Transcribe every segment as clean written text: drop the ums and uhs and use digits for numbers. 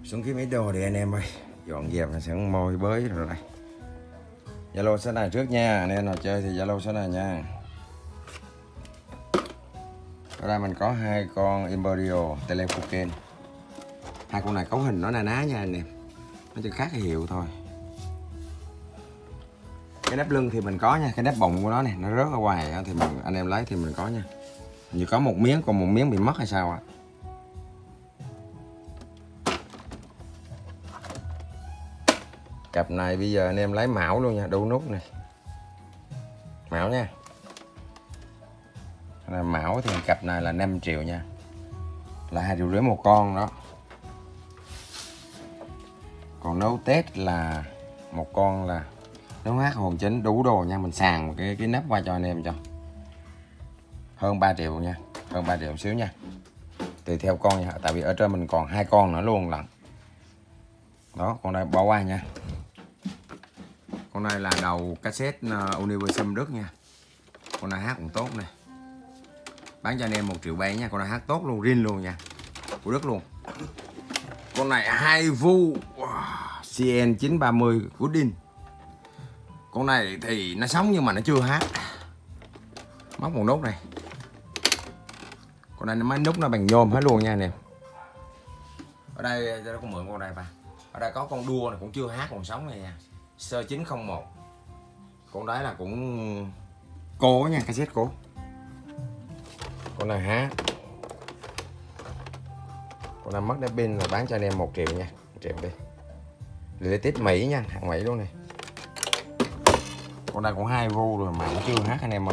Xuống kiếm ít đồ đi anh em ơi, dọn dẹp là sẵn môi bới rồi này. Zalo số này trước nha, anh em nào chơi thì Zalo số này nha. Ở đây mình có hai con Imperial Telefunken. Hai con này cấu hình nó na ná nha anh em, nó chỉ khác cái hiệu thôi. Cái nắp lưng thì mình có nha, cái nắp bụng của nó này nó rớt ở ngoài thì anh em lấy thì mình có nha. Như có một miếng, còn một miếng bị mất hay sao ạ? Cặp này bây giờ anh em lấy mão luôn nha, đu nút này, mão nha. Là mão thì cặp này là 5 triệu nha, là 2,5 triệu một con đó. Còn nấu test là một con là nấu hát hồn chính đủ đồ nha. Mình sàng cái nắp qua cho anh em cho hơn 3 triệu nha, hơn 3 triệu một xíu nha, tùy theo con nha. Tại vì ở trên mình còn hai con nữa luôn lận đó. Con này bỏ qua nha. Con này là đầu cassette Universum Đức nha. Con này hát cũng tốt này, bán cho anh em 1,7 triệu nha. Con này hát tốt luôn, riêng luôn nha, của Đức luôn. Con này 2 vu CN 930 của Đinh. Con này thì nó sống nhưng mà nó chưa hát. Móc một nút này. Con này mấy nút nó bằng nhôm hết luôn nha anh em. Ở đây nó có mượn con này ba. Ở đây có con đua này cũng chưa hát, còn sống này nha. Sơ 901. Con đấy là cũng cố nha, cassette cố. Con này hát. Con này mất đá pin là bán cho anh em 1 triệu nha, 1 triệu đi. Limited Mỹ nha, hàng Mỹ luôn này. Con này cũng 2 vu rồi mà nó chưa hát anh em ơi.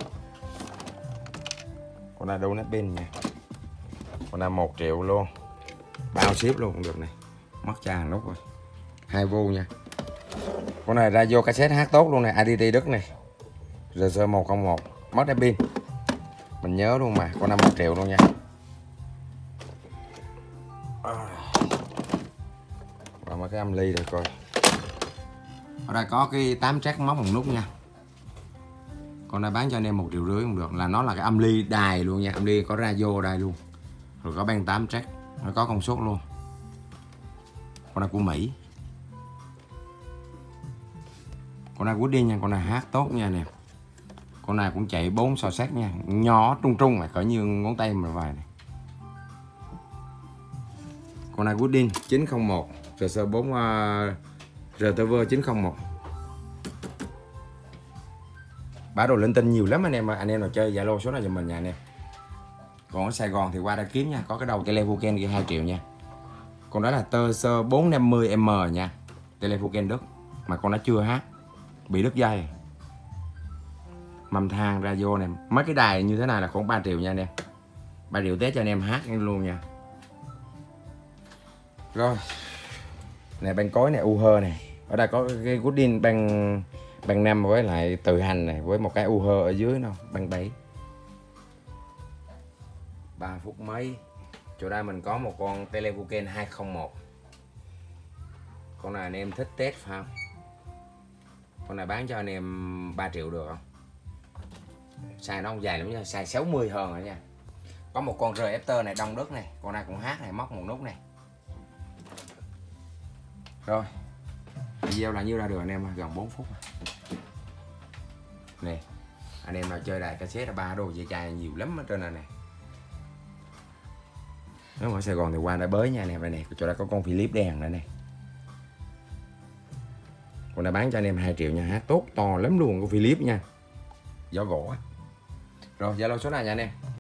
Con này đâu nắp pin nha. Con này 1 triệu luôn, bao ship luôn cũng được này. Mất cha hàng nút rồi, 2 vu nha. Con này ra vô cassette hát tốt luôn này, ADT Đức này, RC 101, mất đá pin mình nhớ luôn mà. Con này 1 triệu luôn nha. Và mấy cái âm ly đây coi. Ở đây có cái 8 track móc một nút nha. Con này bán cho anh em 1,5 triệu cũng được, là nó là cái âm ly đài luôn nha. Âm ly có radio ở đây luôn, rồi có băng 8 track, nó có công suất luôn. Con này của Mỹ. Con này của Đinh nha, con này hát tốt nha nè. Con này cũng chạy 4 so sát nha, nhỏ trung trung này, cỡ như ngón tay mà vài này. Con này của Đinh 901 RC4 RTV 901. Bả đồ linh tinh nhiều lắm anh em, anh em nào chơi Zalo số này giùm mình nha anh em. Còn ở Sài Gòn thì qua đây kiếm nha, có cái đầu Telefunken kia 2 triệu nha. Con đó là Tercer 450M nha, Telefunken Đức, mà con nó chưa hát, bị đứt dây. Mâm than radio này, mấy cái đài như thế này là khoảng 3 triệu nha anh em. 3 triệu test cho anh em hát luôn nha. Rồi này, băng cối này, UH này. Ở đây có cái Goodin băng 5 với lại tự hành này, với một cái UH ở dưới nó băng 7. 3 phút mấy. Chỗ đây mình có một con Telefunken 201. Con này anh em thích test phải không? Con này bán cho anh em 3 triệu được không? Xài nó không dài lắm nha, xài 60 hơn rồi nha. Có một con RFT này Đông Đức này, con này cũng hát này, móc một nút này. Rồi video là nhiêu ra được anh em, gần 4 phút nè. Anh em nào chơi đài cassette là 3 đồ dây chai nhiều lắm ở trên này nè. Nếu mà ở Sài Gòn thì qua đây bới nha anh em. Đây nè, chỗ đây có con Philips đèn nữa nè. Con này bán cho anh em 2 triệu nha, hát tốt to lắm luôn, của Philips nha, gió gỗ á. Rồi Zalo số này nha anh em.